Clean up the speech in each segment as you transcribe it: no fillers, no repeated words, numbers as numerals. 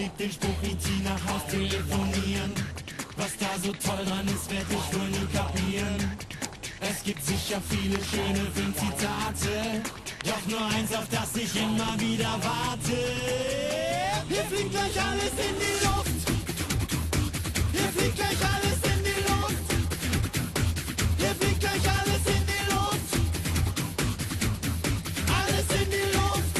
liebt den Spruch, IT nach Haus telefonieren. Was da so toll dran ist, werd ich wohl nie kapieren. Es gibt sicher viele schöne Filmzitate, doch nur eins, auf das ich immer wieder warte. Hier fliegt gleich alles in die Luft. Hier fliegt gleich alles in die Luft. Hier fliegt gleich alles in die Luft. Alles in die Luft.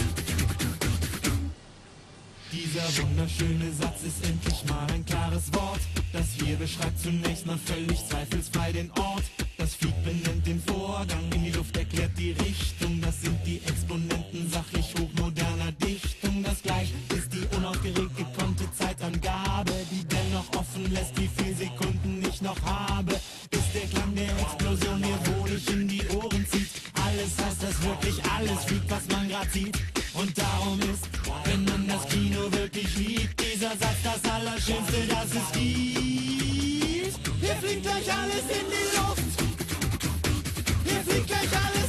Dieser wunderschöne Satz ist endlich mal ein klares Wort. Das hier beschreibt zunächst mal völlig zweifelsfrei den Ort. Das Flieg benennt den Vorgang, in die Luft erklärt die Richtung. Das sind die Exponenten sachlich hochmoderner Dichtung. Das gleich ist die unaufgeregt gekonnte Zeitangabe, die dennoch offen lässt, wie viel Sekunden ich noch habe. Bis der Klang der Explosion mir wohlig in die Ohren zieht. Alles heißt, dass wirklich alles fliegt, was man grad sieht. Und darum ist, wenn man das Kino wirklich liebt, dieser Satz das Allerschönste, das es gibt. Hier fliegt gleich alles in die Luft. Hier fliegt gleich alles